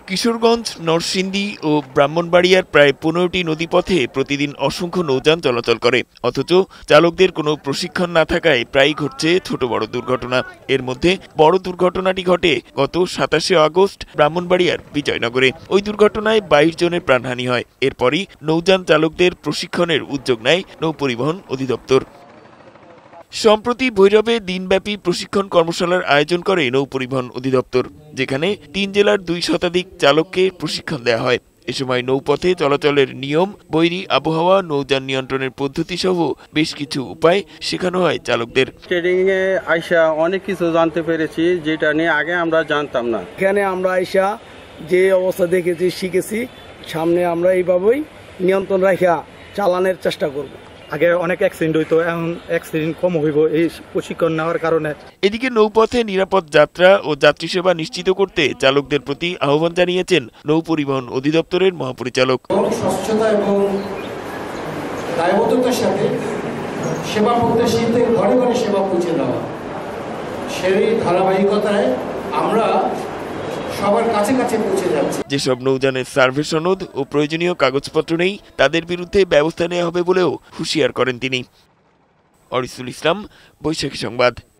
কিশোরগঞ্জ, নরসিংদী ও ব্রাহ্মণবাড়িয়ার প্রায় ১৫টি নদীপথে প্রতিদিন অসংখ্য নৌযান চলাচল করে, অথচ চালকদের কোনো প্রশিক্ষণ না থাকায় প্রায়ই ঘটছে ছোট বড় দুর্ঘটনা। এর মধ্যে বড় দুর্ঘটনাটি ঘটে গত ২৭শে আগস্ট ব্রাহ্মণবাড়িয়ার বিজয়নগরে। ওই দুর্ঘটনায় ২২ জনের প্রাণহানি হয়। এরপরই নৌযান চালকদের প্রশিক্ষণের উদ্যোগ নেয় নৌপরিবহন অধিদপ্তর। সম্প্রতি ভৈরবে দিনব্যাপী প্রশিক্ষণ কর্মশালার আয়োজন করে নৌপরিবহন অধিদপ্তর, যেখানে ৩ জেলার ২ শতাধিক চালককে প্রশিক্ষণ দেওয়া হয়। এ সময় নৌপথে চলাচলের নিয়ম, বৈরী আবহাওয়া, নৌযান নিয়ন্ত্রণের পদ্ধতি সহ বেশ কিছু উপায় শেখানো হয় চালকদের। ট্রেডিং এ আইসা অনেক কিছু জানতে পেরেছি, যেটা নিয়ে আগে আমরা জানতাম না। এখানে আমরা আইসা যে অবস্থা দেখেছি, শিখেছি, সামনে আমরা এইভাবেই নিয়ন্ত্রণ রাখা চালানোর চেষ্টা করব। আগে অনেক অ্যাক্সিডেন্ট হইতো, এখন অ্যাক্সিডেন্ট কম হইব এই প্রশিক্ষণ নেওয়ার কারণে। এদিকে নৌপথে নিরাপদ যাত্রা ও যাত্রী সেবা নিশ্চিত করতে চালকদের প্রতি আহ্বান জানিয়েছেন নৌপরিবহন অধিদপ্তরের মহাপরিচালক। স্বচ্ছতা এবং দায়বদ্ধতার সাথে সেবা প্রত্যাশীদের ঘরে ঘরে সেবা পৌঁছে দেওয়া, সেই ধারাবাহিকতায় আমরা সবার কাছে কাছে পৌঁছে যাচ্ছে। যেসব নৌযানের সার্ভে সনদ ও প্রয়োজনীয় কাগজপত্র নেই, তাদের বিরুদ্ধে ব্যবস্থা নেওয়া হবে বলেও হুঁশিয়ার করেন তিনি। অরিসুল ইসলাম, বৈশাখী সংবাদ।